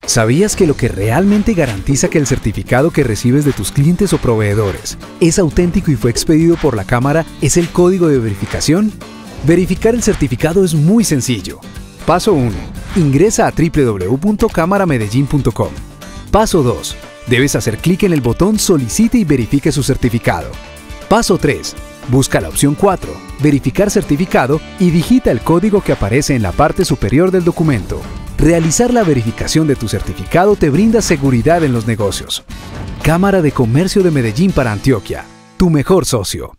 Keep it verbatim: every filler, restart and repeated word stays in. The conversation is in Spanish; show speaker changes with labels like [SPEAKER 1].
[SPEAKER 1] ¿Sabías que lo que realmente garantiza que el certificado que recibes de tus clientes o proveedores es auténtico y fue expedido por la Cámara es el código de verificación? Verificar el certificado es muy sencillo. Paso uno. Ingresa a w w w punto cámara medellín punto com. Paso dos. Debes hacer clic en el botón Solicite y verifique su certificado. Paso tres. Busca la opción cuatro, Verificar certificado, y digita el código que aparece en la parte superior del documento. Realizar la verificación de tu certificado te brinda seguridad en los negocios. Cámara de Comercio de Medellín para Antioquia, tu mejor socio.